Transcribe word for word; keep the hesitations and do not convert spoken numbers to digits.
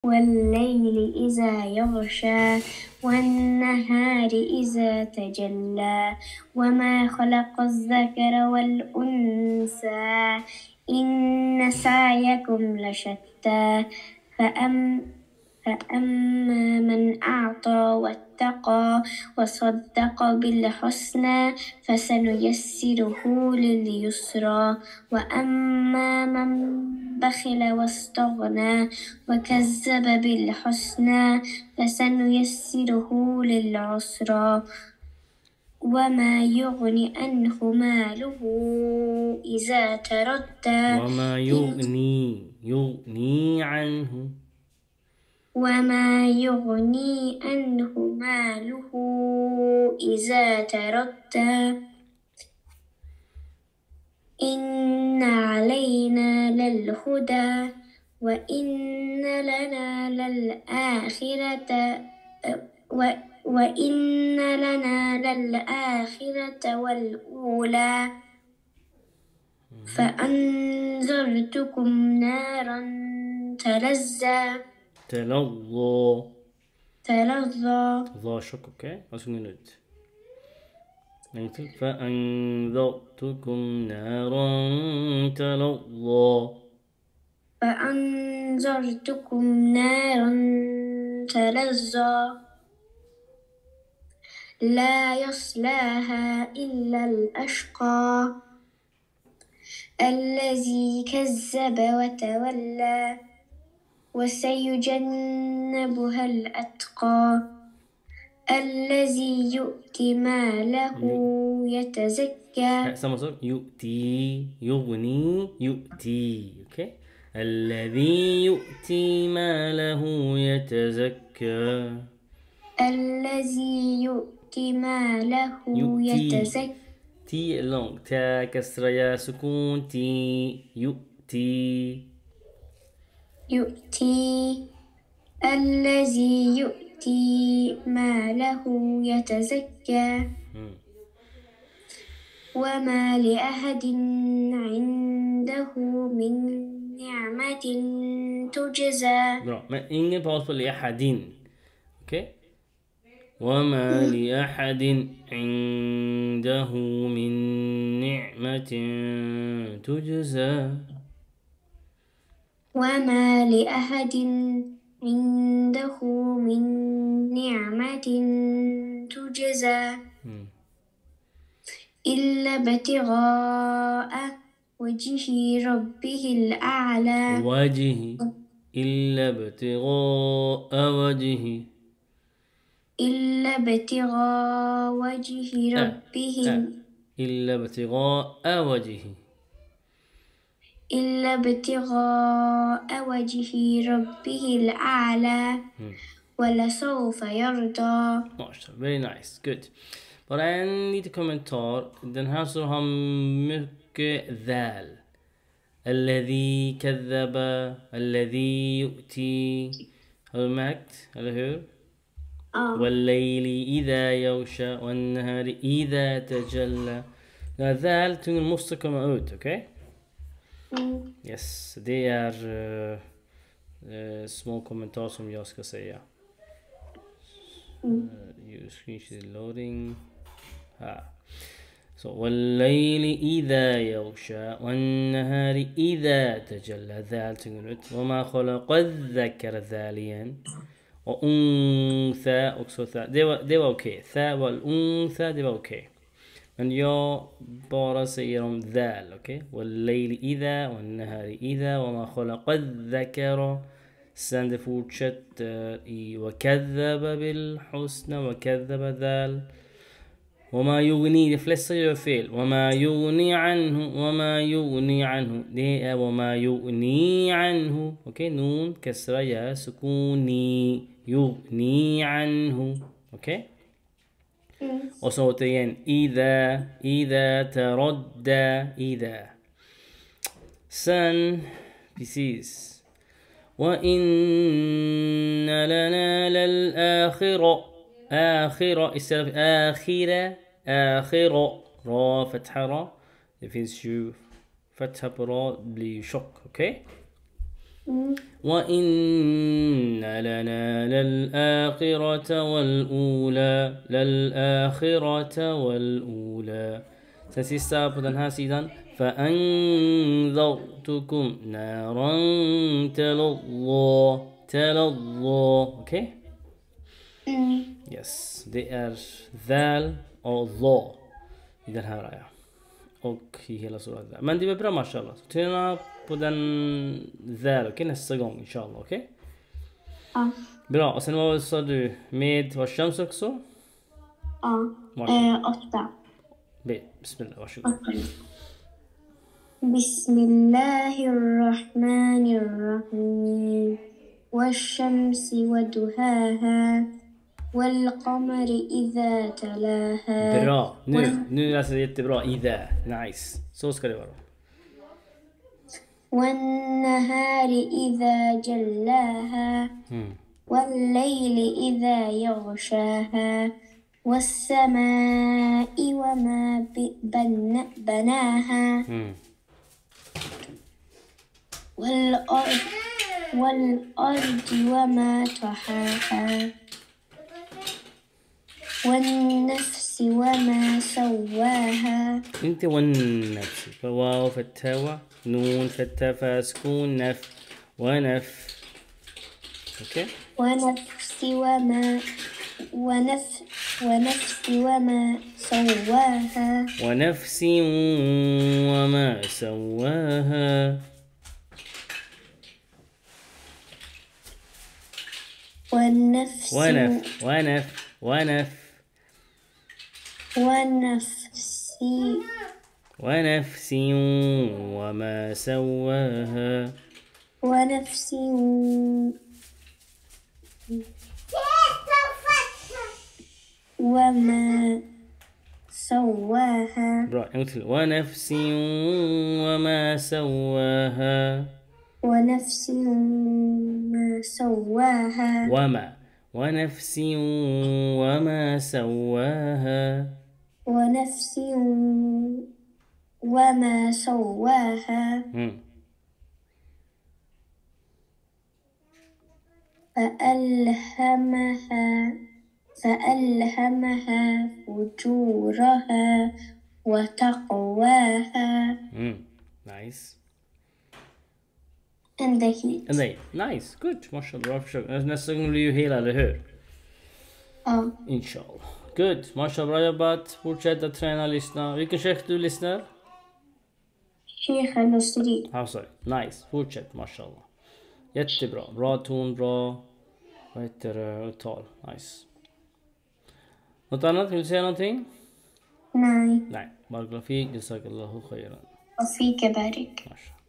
والليل إذا يغشى والنهار إذا تجلى وما خلق الذكر والأنثى إن سعيكم لشتى فأم فأما من أعطى واتقى وصدق بالحسنى فسنيسره لليسرى وأما من بخل واستغنى وكذب بالحسنى فسنيسره للعسرى وما يغني عنه ماله إذا تردى وما يغني يغني عنه وما يغني عنه ماله إذا تردى إن علينا للهدى وإن لنا للآخرة و وإن لنا للآخرة والأولى فأنذرتكم نارا تلظى تلظى تلظى ظا شك اوكي اسمعوا نكتب فأنذرتكم نارا تلظى فأنذرتكم نارا تلظى لا يصلاها إلا الأشقى الذي كذب وتولى وسيجنبها الأتقى الذي يؤتي ماله يتزكى يؤتي يغني يؤتي اوكي الذي يؤتي ماله يتزكى الذي يؤتي ماله يتزكى تي لونج تا كسر يا سكون تي يؤتي يؤتي الذي يؤتي ماله يتزكى وما لأحد عنده من نعمة تجزى. Bra, men ingen paus på لأحد. Okej? وما لأحد عنده من نعمة تجزى. وما لأحد عنده من نعمة تجزى إلا ابتغاء وجه ربه الأعلى. وجه إلا ابتغاء وجه إلا ابتغاء وجه ربه أه. أه. إلا ابتغاء وجه إلا ابتغاء وجه ربه الأعلى ولسوف يرضى. Very nice, good. Bara en liten kommentar. Den här så har mycket ذال. الذي كذب الذي يؤتي. Har du märkt, eller hur? آه. والليل إذا يغشى والنهار إذا تجلى. ذال tungen måste komma ut, okej? Okay? Mm. Yes, det är uh, uh, små kommentarer som jag ska säga. Mm. Uh, you screenshot is loading. Ha. So, والليل إذا يغشى والنهار إذا تجلى ذال tungen ut. وما خلق الذكر ذاليا وأنثى också ثا. Det var, det var okej. Okay. ثا والأنثى det var okej. Okay. Men jag bara säger om ذال, okej? Okay? والليل إذا والنهار إذا وما خلق الذكر. Sen det fortsätter i وكذب بالحسنى وكذب ذال. وما يغني, de flesta gör fel. وما يغني عنه وما يغني عنه. Det är وما يغني عنه. Okej, okay? Nun, kasra, ja, sukuni. يغني عنه. Okej? Okay? Och så återigen إذا إذا تردى إذا. Sen precis وإن لنا للآخرة آخرة istället för آخرة آخرة را فتحة را. Det finns ju فتحة på ra blir tjock, okej? Okay? Mm. وإن لنا للآخرة والأولى للآخرة والأولى. Sen sista på den här sidan. فأنذرتكم نارا تلظى تلظى. Okej? Okay? Mm. Yes, det är ذال och ظا i den här ayan. Och i hela surat. Men det var bra mashallah. Så träna på den ذال, okej? Okay? Nästa gång inshallah, okej? Okay? Ja. Bra, och sen vad sa du? Med var shams också? Ja. Varsågod. Eh, åtta. Be, bismillah, varsågod. بسم الله الرحمن الرحيم والشمس وضحاها والقمر إذا تلاها. Bra, nu, nu läser det jättebra. Ida, nice. Så ska det vara. والنهار إذا جلاها Mm. والليل إذا يغشاها والسماء وما ب- بن- بناها Mm. والأرض والأرض وما طحاها والنفس وما سواها. انت والنفس فواو فتاوى نون فتافا سكون نف ونف. اوكي. ونفس وما ونف ونفس وما سواها. ونفس وما سواها. والنفس ونف ونف ونف ونفس ونفس وما سواها. ونفس وما سواها. برافو. مثل ونفس وما سواها. ونفس ما سواها. وما ونفس وما سواها. ونفس وما سواها. مم. فألهمها فألهمها فجورها وتقواها. Mm. Nice. And the heat. Nej, nice, good, mashallah, bra försök. Nästa gång blir ju hela, eller hur? Ja. Inshallah. Good, mashallah, bra jobbat. Fortsätta träna, lyssna. Vilken sheikh du lyssnar? Sheikh al-Nusri. Ah, sorry. Nice, fortsätt, mashallah. Jättebra, bra ton, bra, vad heter det, uttal, nice. Något annat, vill du säga någonting? Nej. Nej, barakallahu fik, jazakallahu khairan. وفيك بارك. Mashallah.